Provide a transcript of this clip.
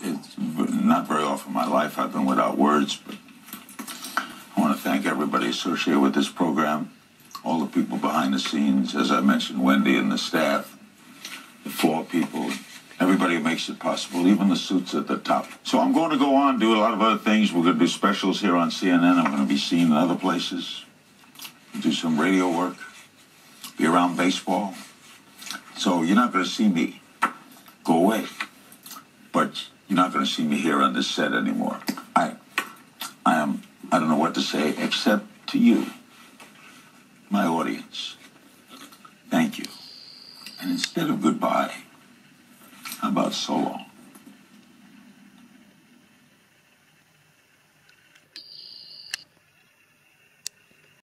it's not very often in my life I've been without words, but I want to thank everybody associated with this program, all the people behind the scenes, as I mentioned, Wendy and the staff, the floor people, everybody who makes it possible, even the suits at the top. So I'm going to go on, do a lot of other things. We're going to do specials here on CNN. I'm going to be seen in other places, do some radio work, be around baseball. So you're not going to see me go away, but you're not going to see me here on this set anymore. I don't know what to say except to you, my audience. Thank you. And instead of goodbye, how about so long?